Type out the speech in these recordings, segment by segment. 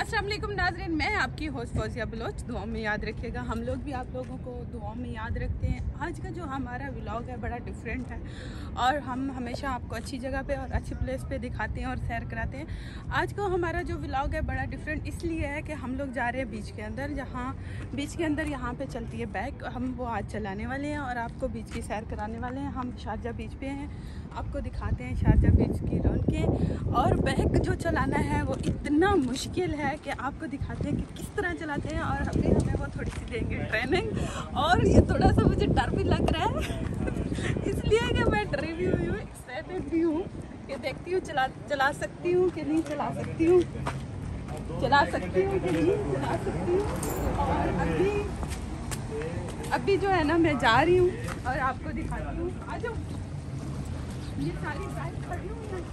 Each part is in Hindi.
अस्सलाम वालेकुम नाज़रीन, मैं आपकी होस्ट फौजिया बलोच। दुआ में याद रखिएगा, हम लोग भी आप लोगों को दुआ में याद रखते हैं। आज का जो हमारा व्लॉग है बड़ा डिफरेंट है और हम हमेशा आपको अच्छी जगह पे और अच्छी प्लेस पे दिखाते हैं और सैर कराते हैं। आज का हमारा जो व्लॉग है बड़ा डिफरेंट इसलिए है कि हम लोग जा रहे हैं बीच के अंदर, जहाँ बीच के अंदर यहाँ पे चलती है बाइक, हम वो आज चलाने वाले हैं और आपको बीच की सैर कराने वाले हैं। हम शारजा बीच पे हैं, आपको दिखाते हैं शारजा बीच की रौनकें। और बाइक जो चलाना है वो इतना मुश्किल है कि आपको दिखाते हैं कि किस तरह चलाते हैं और अभी हमें वो थोड़ी सी देंगे ट्रेनिंग। और ये थोड़ा सा मुझे डर भी लग रहा है इसलिए कि मैं डरी भी हुई हूँ, एक्साइटेड भी हूँ कि देखती हूँ चला सकती हूँ कि नहीं चला सकती हूँ, चला सकती हूँ कि नहीं चला सकती हूँ। और अभी जो है ना मैं जा रही हूँ और आपको दिखाती हूँ। आ जाओ, ये सारी बाइक खड़ी हुई है।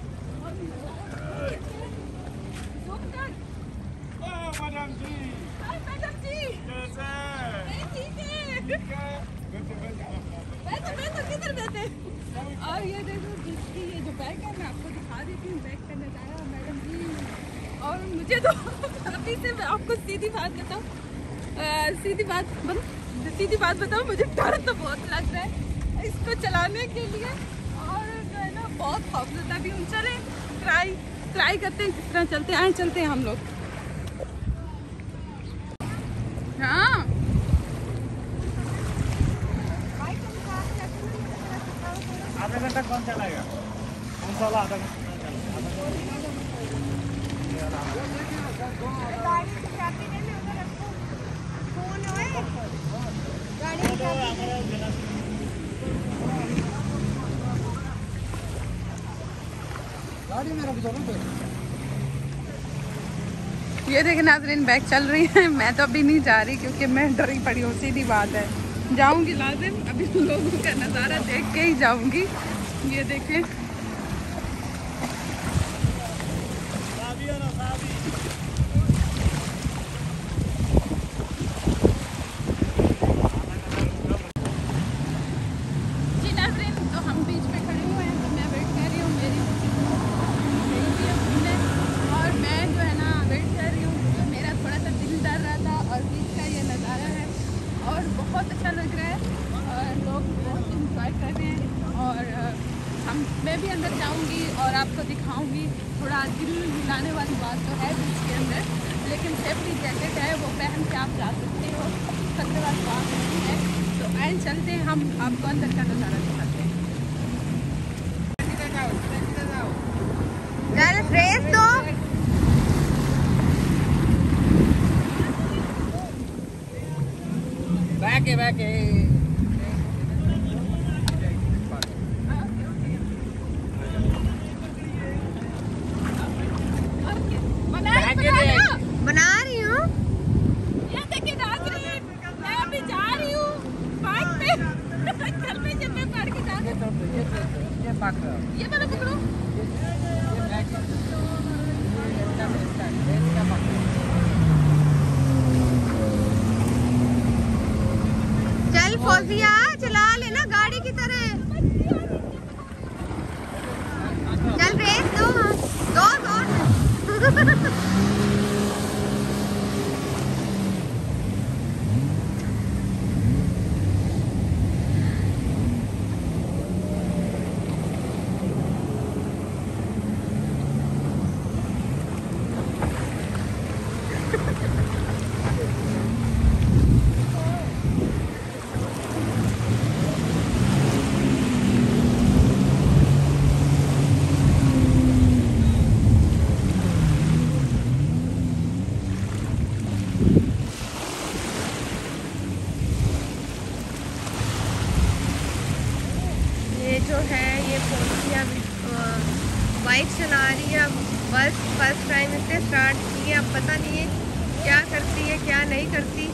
मैडम जी, हाय मैडम जी, कैसे? ठीक है। बैठो किधर बैठे? और ये देखो जिसकी ये जो बैग है मैं आपको दिखा देती हूँ, बैग का नज़ारा मैडम जी। और मुझे तो अभी से मैं आपको सीधी बात बताऊँ मुझे डर तो बहुत लग रहा है इसको चलाने के लिए। और जो है ना बहुत खौफजदा भी हूँ। चले ट्राई करते हैं किस तरह चलते हैं, चलते हैं हम लोग। हाँ आधा घंटा कौन चलाएगा? कौन सा वाला आधा घंटा ये देखें नाज़रीन, बैग चल रही है। मैं तो अभी नहीं जा रही क्योंकि मैं डरी पड़ी हूँ, सीधी बात है। जाऊंगी लाजिम, अभी लोगों का नज़ारा देख के ही जाऊंगी। ये देखें जी नाज़रीन, तो हम बीच पे खड़े हुए हैं, तो मैं वेट कर रही हूँ मेरी और मैं जो है ना वेट कर रही हूँ। तो मेरा थोड़ा सा दिल डर रहा था और बीच का ये नज़ारा है और बहुत अच्छा लग रहा है और लोग बहुत इंजॉय कर रहे हैं। और मैं भी अंदर जाऊंगी और आपको दिखाऊंगी। थोड़ा दिल हिलाने वाली बात तो है बीच के अंदर, लेकिन सेफ्टी जैकेट है वो पहन के आप जा सकते हो, खतरे वाली बात नहीं है। तो आए चलते हैं, हम आपको अंदर का नज़ारा दिखाते हैं। रेस दो बैक बना रही हूँ। ये देखिए नाज़रीन, मैं अभी जा रही हूँ बाइक पे घर में जब मैं पढ़ के जा रही हूँ। ये वाला पकड़ो। चल फौजिया, चला लेना गाड़ी की तरह। चल रेस दो जो है ये फौजिया बाइक चला रही है। बस फर्स्ट टाइम इसने स्टार्ट की है, अब पता नहीं है क्या करती है क्या नहीं करती।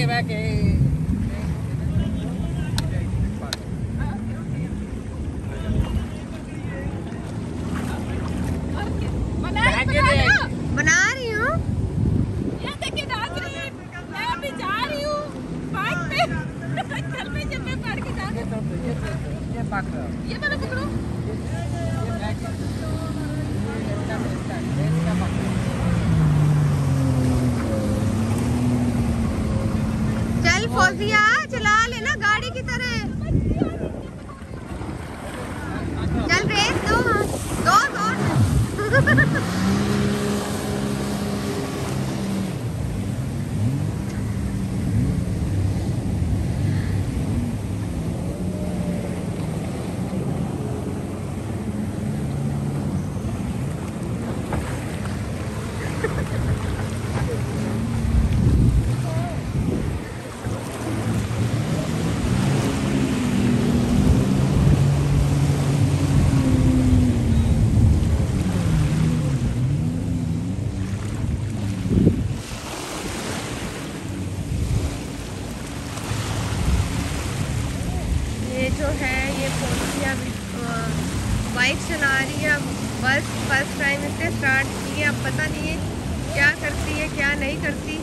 बना रही हूँ। ये देखिए नाज़रीन, मैं अभी जा रही हूँ पार्क पे। कल में जब मैं पार्क जा रही हूँ, ये वाला पकड़ो। चल फौजिया चला लेना गाड़ी की तरह। चल रेस दो, दो दो। ये जो है ये फौजिया बाइक चला रही है। बस फर्स्ट टाइम इसने स्टार्ट की है। अब पता नहीं है क्या करती है क्या नहीं करती।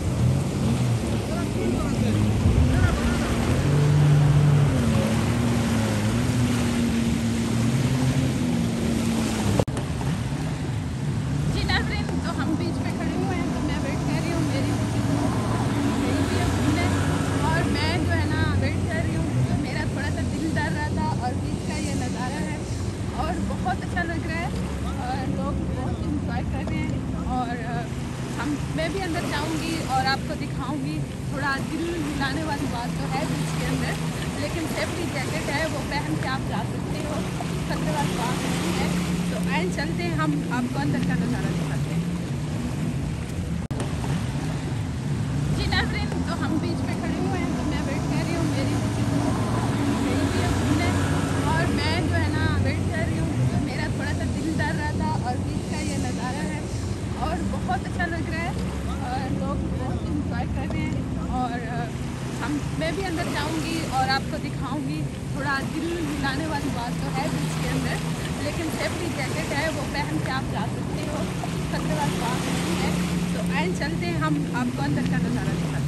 जी नाज़रीन, तो हम बीच पे खड़े हुए हैं, तो मैं वेट कर रही हूँ। मेरी गई भी है घूमने और मैं जो है ना वेट कर रही हूँ। तो मेरा थोड़ा सा दिल डर रहा था और बीच का ये नज़ारा है और बहुत अच्छा लग रहा है और लोग बहुत इंजॉय कर रहे हैं। और मैं भी अंदर जाऊंगी और आपको दिखाऊंगी। थोड़ा दिल हिलाने वाली बात तो है बीच के अंदर, लेकिन सेफ्टी जैकेट है वो पहन के आप जा सकते हो, खतरे वाली बात नहीं है। तो आए चलते हैं, हम आपको अंदर का नज़ारा दिखाते हैं। जी नाज़रीन, तो हम बीच पे खड़े हुए हैं, तो मैं वेट कर रही हूँ। मेरी गई भी है घूमने और मैं जो है ना वेट कर रही हूँ। तो मेरा थोड़ा सा दिल डर रहा था और बीच का ये नज़ारा है और बहुत अच्छा लग रहा है और लोग बहुत इंजॉय कर रहे हैं। और मैं भी अंदर जाऊंगी और आपको दिखाऊंगी। थोड़ा दिल हिलाने वाली बात तो है बीच के अंदर, लेकिन सेफ्टी जैकेट है वो पहन के आप जा सकते हो, खतरे वाली बात नहीं है। तो आए चलते हैं, हम आपको अंदर का नज़ारा दिखाते हैं।